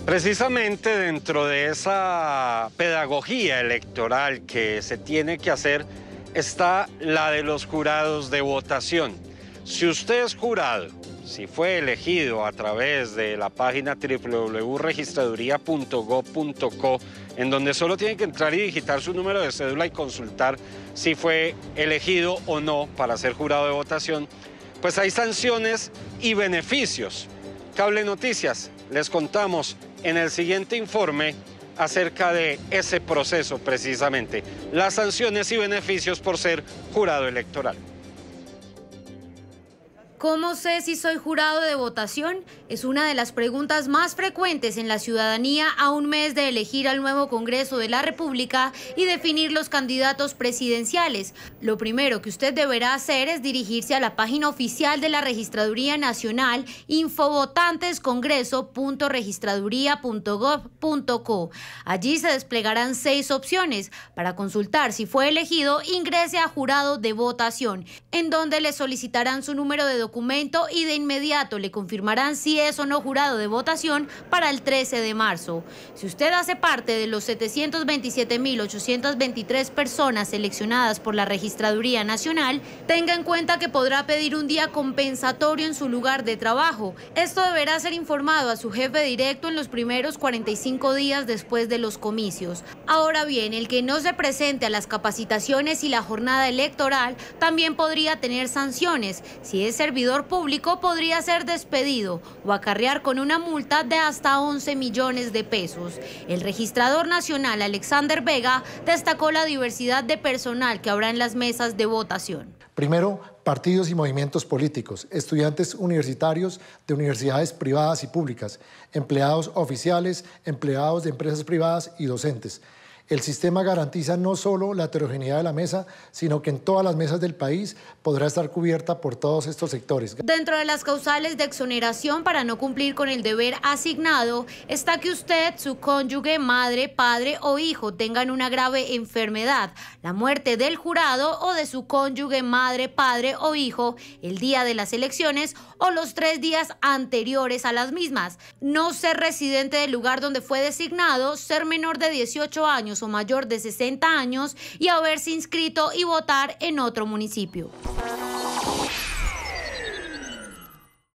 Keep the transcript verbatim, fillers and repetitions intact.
Precisamente dentro de esa pedagogía electoral que se tiene que hacer está la de los jurados de votación. Si usted es jurado, si fue elegido a través de la página doble u doble u doble u punto registraduría punto gob punto co, en donde solo tiene que entrar y digitar su número de cédula y consultar si fue elegido o no para ser jurado de votación, pues hay sanciones y beneficios. Cable Noticias, les contamos en el siguiente informe acerca de ese proceso precisamente, las sanciones y beneficios por ser jurado electoral. ¿Cómo sé si soy jurado de votación? Es una de las preguntas más frecuentes en la ciudadanía a un mes de elegir al nuevo Congreso de la República y definir los candidatos presidenciales. Lo primero que usted deberá hacer es dirigirse a la página oficial de la Registraduría Nacional, infovotantescongreso punto registraduría punto gob punto co. Allí se desplegarán seis opciones. Para consultar si fue elegido, ingrese a Jurado de Votación, en donde le solicitarán su número de documento documento y de inmediato le confirmarán si es o no jurado de votación para el trece de marzo. Si usted hace parte de los setecientos veintisiete mil ochocientas veintitrés personas seleccionadas por la Registraduría Nacional, tenga en cuenta que podrá pedir un día compensatorio en su lugar de trabajo. Esto deberá ser informado a su jefe directo en los primeros cuarenta y cinco días después de los comicios. Ahora bien, el que no se presente a las capacitaciones y la jornada electoral también podría tener sanciones. Si es servidor público, podría ser despedido o acarrear con una multa de hasta once millones de pesos. El registrador nacional Alexander Vega destacó la diversidad de personal que habrá en las mesas de votación. Primero, partidos y movimientos políticos, estudiantes universitarios de universidades privadas y públicas, empleados oficiales, empleados de empresas privadas y docentes. El sistema garantiza no solo la heterogeneidad de la mesa, sino que en todas las mesas del país podrá estar cubierta por todos estos sectores. Dentro de las causales de exoneración para no cumplir con el deber asignado está que usted, su cónyuge, madre, padre o hijo tengan una grave enfermedad, la muerte del jurado o de su cónyuge, madre, padre o hijo el día de las elecciones o los tres días anteriores a las mismas, no ser residente del lugar donde fue designado, ser menor de dieciocho años o mayor de sesenta años y haberse inscrito y votar en otro municipio.